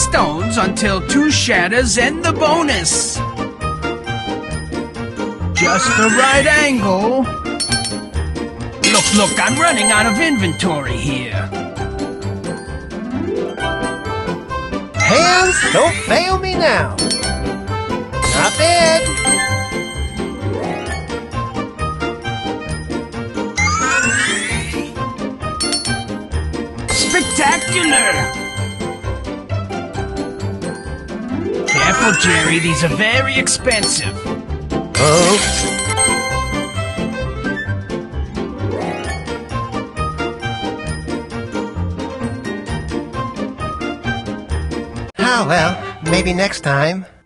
stones until 2 shatters and the bonus. Just the right angle. Look, I'm running out of inventory here. Hands, don't fail me now. Not bad. Spectacular! Careful, Jerry, these are very expensive. Oops. Oh, well, maybe next time.